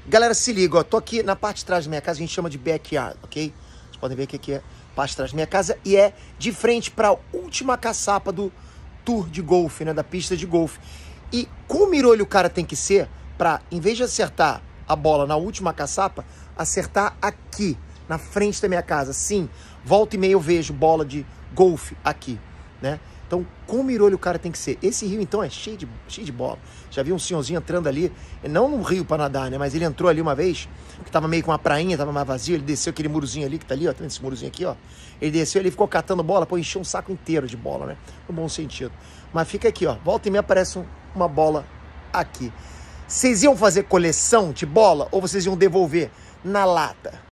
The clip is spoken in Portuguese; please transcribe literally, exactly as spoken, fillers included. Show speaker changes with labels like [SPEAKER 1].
[SPEAKER 1] Galera, se liga, ó, tô aqui na parte de trás da minha casa, a gente chama de backyard, ok? Vocês podem ver que aqui é a parte de trás da minha casa e é de frente para a última caçapa do tour de golfe, né, da pista de golfe. E com o mirolho o cara tem que ser para, em vez de acertar a bola na última caçapa, acertar aqui, na frente da minha casa. Sim, volta e meia eu vejo bola de golfe aqui, né? Então, com o mirolho o cara tem que ser. Esse rio, então, é cheio de, cheio de bola. Já vi um senhorzinho entrando ali, não num rio para nadar, né? Mas ele entrou ali uma vez, que tava meio com uma prainha, tava mais vazio, ele desceu aquele murozinho ali, que tá ali, ó, tá esse murozinho aqui, ó. Ele desceu, ele ficou catando bola, pô, encheu um saco inteiro de bola, né? No bom sentido. Mas fica aqui, ó, volta e meia aparece um, uma bola aqui. Vocês iam fazer coleção de bola ou vocês iam devolver na lata?